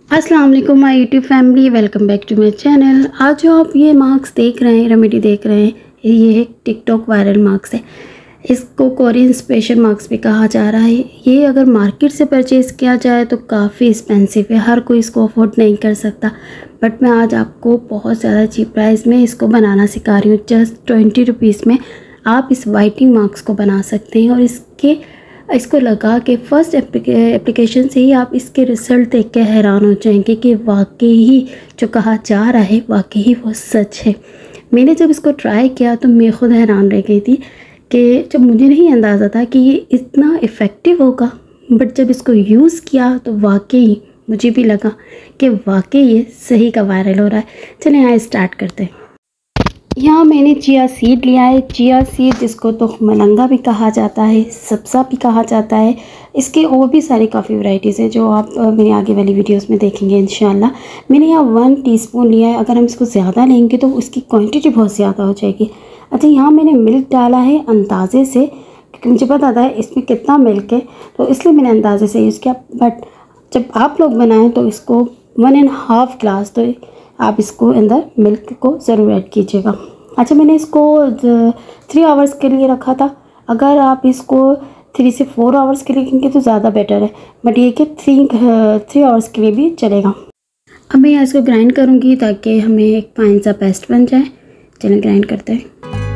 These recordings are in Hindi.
अस्सलाम वालेकुम my YouTube family, welcome back to my channel. आज जो आप ये मास्क देख रहे हैं, रेमेडी देख रहे हैं, ये एक टिकटॉक वायरल मास्क है। इसको कोरियन स्पेशल मास्क भी कहा जा रहा है। ये अगर मार्केट से परचेज़ किया जाए तो काफ़ी एक्सपेंसिव है, हर कोई इसको अफोर्ड नहीं कर सकता। बट मैं आज आपको बहुत ज़्यादा चीप प्राइस में इसको बनाना सिखा रही हूँ। जस्ट 20 रुपीज़ में आप इस वाइटिंग मास्क को बना सकते हैं और इसको लगा के फर्स्ट एप्लीकेशन से ही आप इसके रिज़ल्ट देख के हैरान हो जाएंगे कि वाकई ही जो कहा जा रहा है वाकई ही वो सच है। मैंने जब इसको ट्राई किया तो मैं खुद हैरान रह गई थी कि जब मुझे नहीं अंदाज़ा था कि ये इतना इफ़ेक्टिव होगा, बट जब इसको यूज़ किया तो वाकई मुझे भी लगा कि वाकई ये सही का वायरल हो रहा है। चलिए यहाँ स्टार्ट करते हैं। यहाँ मैंने चिया सीड लिया है। चिया सीड जिसको तो मलंगा भी कहा जाता है, सब्ज़ा भी कहा जाता है। इसके और भी सारी काफ़ी वैरायटीज़ है जो आप मेरे आगे वाली वीडियोस में देखेंगे इंशाल्लाह। मैंने यहाँ 1 टीस्पून लिया है। अगर हम इसको ज़्यादा लेंगे तो उसकी क्वांटिटी बहुत ज़्यादा हो जाएगी। अच्छा, यहाँ मैंने मिल्क डाला है अंदाज़े से, क्योंकि मुझे पता था इसमें कितना मिल्क है, तो इसलिए मैंने अंदाज़े से यूज़ किया। बट जब आप लोग बनाएँ तो इसको 1.5 ग्लास तो आप इसको अंदर मिल्क को ज़रूर ऐड कीजिएगा। अच्छा, मैंने इसको 3 आवर्स के लिए रखा था। अगर आप इसको 3 से 4 आवर्स के लिए रखेंगे तो ज़्यादा बेटर है, बट ये कि 3 आवर्स के लिए भी चलेगा। अब मैं इसको ग्राइंड करूँगी ताकि हमें एक फाइन सा पेस्ट बन जाए। चलिए ग्राइंड करते हैं।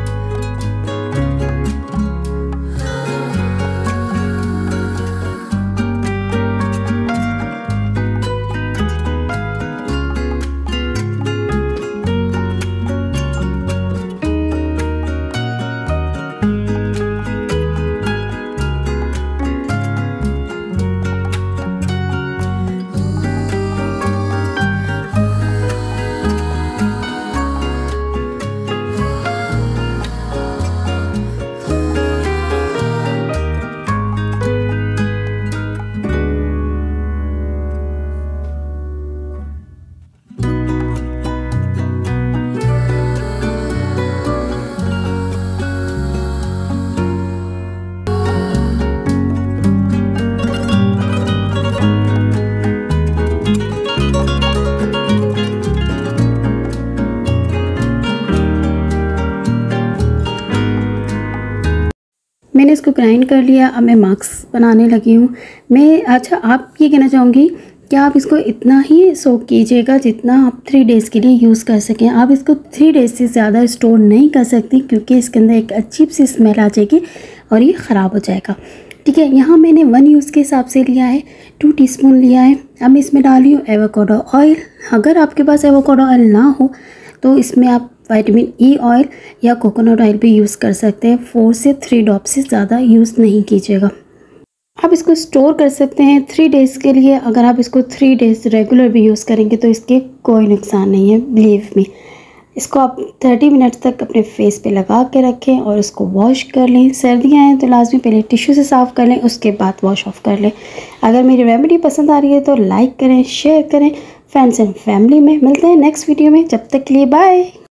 मैंने इसको ग्राइंड कर लिया। अब मैं मास्क बनाने लगी हूँ। अच्छा, आप ये कहना चाहूँगी कि आप इसको इतना ही सोक कीजिएगा जितना आप 3 डेज़ के लिए यूज़ कर सकें। आप इसको 3 डेज़ से ज़्यादा स्टोर नहीं कर सकती, क्योंकि इसके अंदर एक अजीब सी स्मेल आ जाएगी और ये ख़राब हो जाएगा। ठीक है, यहाँ मैंने 1 यूज़ के हिसाब से लिया है, 2 टीस्पून लिया है। अब मैं इसमें डाल रही हूँ एवोकाडो ऑयल। अगर आपके पास एवोकाडो ऑयल ना हो तो इसमें आप विटामिन ई ऑयल या कोकोनट ऑयल भी यूज़ कर सकते हैं। 4 से 3 ड्रॉप से ज़्यादा यूज़ नहीं कीजिएगा। आप इसको स्टोर कर सकते हैं 3 डेज़ के लिए। अगर आप इसको 3 डेज़ रेगुलर भी यूज़ करेंगे तो इसके कोई नुकसान नहीं है, बिलीव मी। इसको आप 30 मिनट तक अपने फेस पे लगा के रखें और इसको वॉश कर लें। सर्दियाँ हैं तो लाजमी पहले टिश्यू से साफ़ कर लें, उसके बाद वॉश ऑफ कर लें। अगर मेरी रेमेडी पसंद आ रही है तो लाइक करें, शेयर करें फ्रेंड्स एंड फैमिली में। मिलते हैं नेक्स्ट वीडियो में, जब तक के लिए बाय।